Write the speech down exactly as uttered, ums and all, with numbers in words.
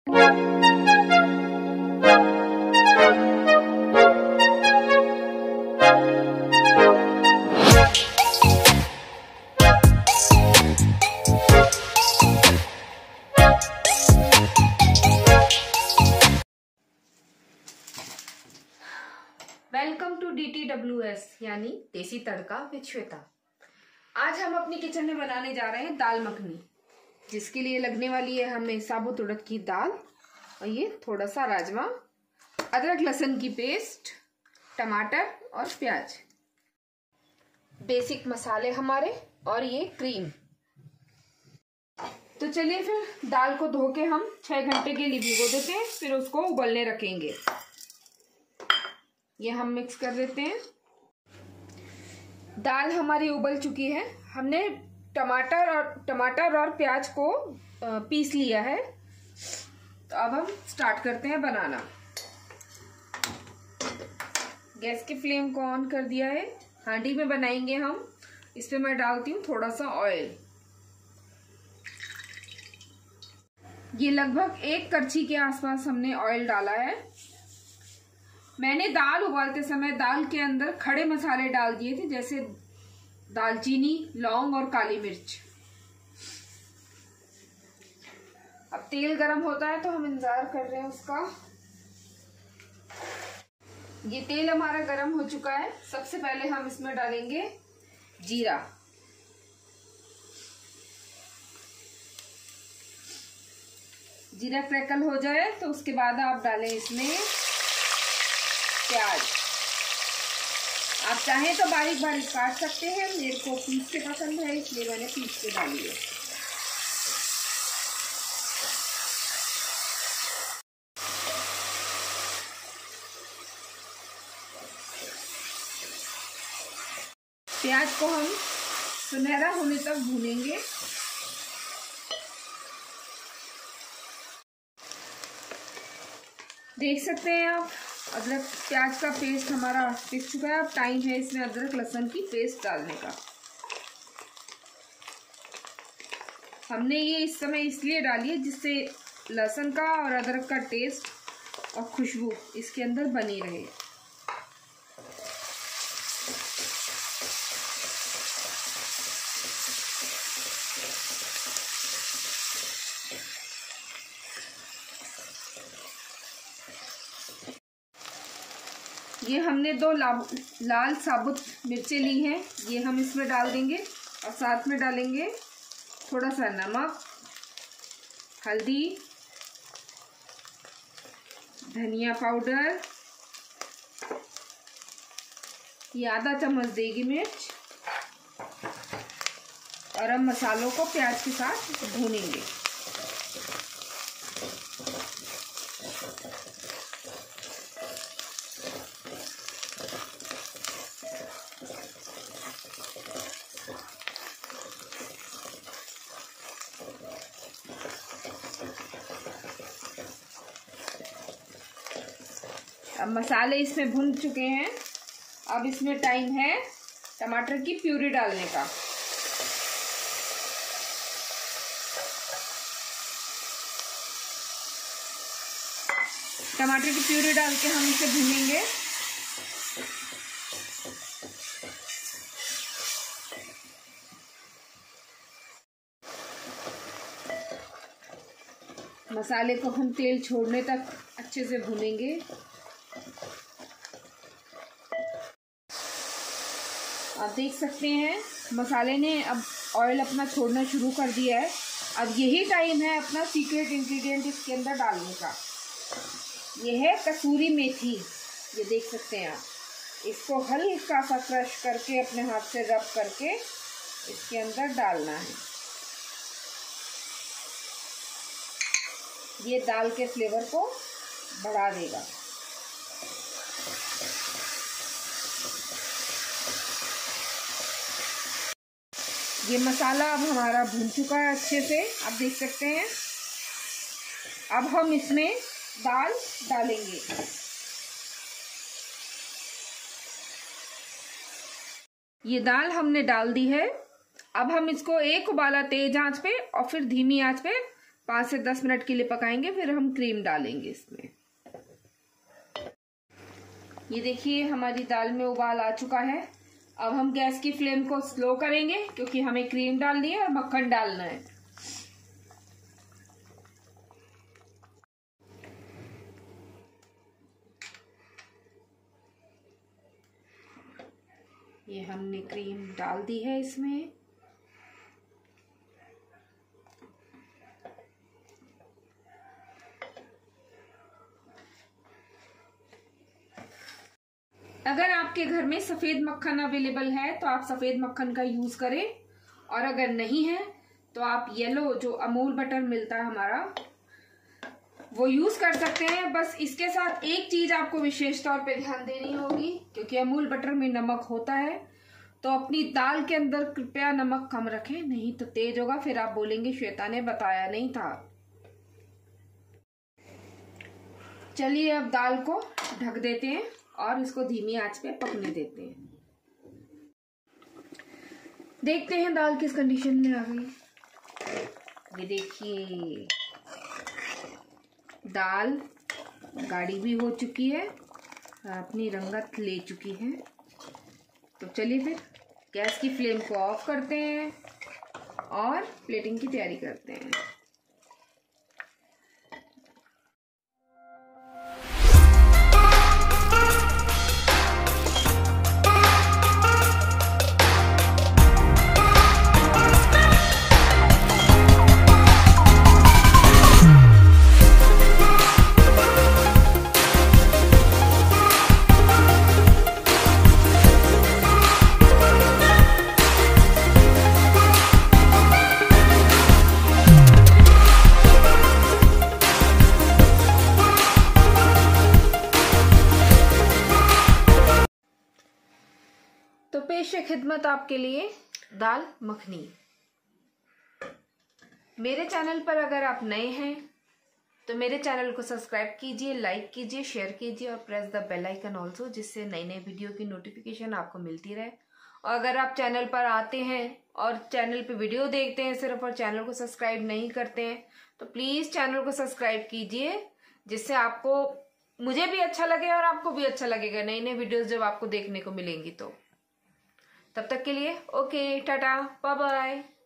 Welcome to D T W S यानी देसी तड़का with Shweta. आज हम अपनी किचन में बनाने जा रहे हैं दाल मखनी, जिसके लिए लगने वाली है हमें साबुत उड़द की दाल और ये थोड़ा सा राजमा, अदरक लहसुन की पेस्ट, टमाटर और प्याज, बेसिक मसाले हमारे और ये क्रीम। तो चलिए फिर दाल को धो के हम छह घंटे के लिए भिगो देते हैं, फिर उसको उबलने रखेंगे। ये हम मिक्स कर देते हैं। दाल हमारी उबल चुकी है। हमने टमाटर और टमाटर और प्याज को पीस लिया है। तो अब हम स्टार्ट करते हैं बनाना। गैस की फ्लेम को ऑन कर दिया है। हांडी में बनाएंगे हम। इस पे मैं डालती हूँ थोड़ा सा ऑयल। ये लगभग एक करछी के आसपास हमने ऑयल डाला है। मैंने दाल उबालते समय दाल के अंदर खड़े मसाले डाल दिए थे, जैसे दालचीनी, लौंग और काली मिर्च। अब तेल गरम होता है तो हम इंतजार कर रहे हैं उसका। ये तेल हमारा गरम हो चुका है। सबसे पहले हम इसमें डालेंगे जीरा, जीरा क्रैकल हो जाए तो उसके बाद आप डालें इसमें प्याज। आप चाहें तो बारीक बारीक काट सकते हैं, मेरे को पीस के पसंद है इसलिए मैंने पीस के डाली है। प्याज को हम सुनहरा होने तक भूनेंगे। देख सकते हैं आप, अदरक प्याज का पेस्ट हमारा पिस चुका है। अब टाइम है इसमें अदरक लहसुन की पेस्ट डालने का। हमने ये इस समय इसलिए डाली है जिससे लहसुन का और अदरक का टेस्ट और खुशबू इसके अंदर बनी रहे। ये हमने दो लाल साबुत मिर्चें ली हैं, ये हम इसमें डाल देंगे और साथ में डालेंगे थोड़ा सा नमक, हल्दी, धनिया पाउडर, ये आधा चम्मच देगी मिर्च। और हम मसालों को प्याज के साथ भूनेंगे। अब मसाले इसमें भुन चुके हैं। अब इसमें टाइम है टमाटर की प्यूरी डालने का। टमाटर की प्यूरी डाल के हम इसे भूनेंगे। मसाले को हम तेल छोड़ने तक अच्छे से भूनेंगे। आप देख सकते हैं मसाले ने अब ऑयल अपना छोड़ना शुरू कर दिया है। अब यही टाइम है अपना सीक्रेट इंग्रेडिएंट इसके अंदर डालने का। ये है कसूरी मेथी। ये देख सकते हैं आप, इसको हल्का सा क्रश करके अपने हाथ से रब करके इसके अंदर डालना है। ये दाल के फ्लेवर को बढ़ा देगा। ये मसाला अब हमारा भून चुका है अच्छे से, आप देख सकते हैं। अब हम इसमें दाल डालेंगे। ये दाल हमने डाल दी है। अब हम इसको एक उबाला तेज आंच पे और फिर धीमी आंच पे पाँच से दस मिनट के लिए पकाएंगे, फिर हम क्रीम डालेंगे इसमें। ये देखिए हमारी दाल में उबाल आ चुका है। अब हम गैस की फ्लेम को स्लो करेंगे क्योंकि हमें क्रीम डालनी है और मक्खन डालना है। ये हमने क्रीम डाल दी है इसमें। अगर आपके घर में सफेद मक्खन अवेलेबल है तो आप सफेद मक्खन का यूज करें, और अगर नहीं है तो आप येलो जो अमूल बटर मिलता है हमारा वो यूज कर सकते हैं। बस इसके साथ एक चीज आपको विशेष तौर पे ध्यान देनी होगी, क्योंकि अमूल बटर में नमक होता है, तो अपनी दाल के अंदर कृपया नमक कम रखें, नहीं तो तेज होगा, फिर आप बोलेंगे श्वेता ने बताया नहीं था। चलिए अब दाल को ढक देते हैं और इसको धीमी आंच पे पकने देते हैं। देखते हैं दाल किस कंडीशन में आ गई। ये देखिए दाल गाढ़ी भी हो चुकी है, अपनी रंगत ले चुकी है। तो चलिए फिर गैस की फ्लेम को ऑफ करते हैं और प्लेटिंग की तैयारी करते हैं। तो पेश है खिदमत आपके लिए दाल मखनी। मेरे चैनल पर अगर आप नए हैं तो मेरे चैनल को सब्सक्राइब कीजिए, लाइक कीजिए, शेयर कीजिए और press the bell icon also, जिससे नई नई वीडियो की नोटिफिकेशन आपको मिलती रहे। और अगर आप चैनल पर आते हैं और चैनल पे वीडियो देखते हैं सिर्फ और चैनल को सब्सक्राइब नहीं करते हैं तो प्लीज़ चैनल को सब्सक्राइब कीजिए, जिससे आपको मुझे भी अच्छा लगे और आपको भी अच्छा लगेगा नई नई वीडियोज़ जब आपको देखने को मिलेंगी। तो तब तक के लिए ओके, टाटा, बाय बाय।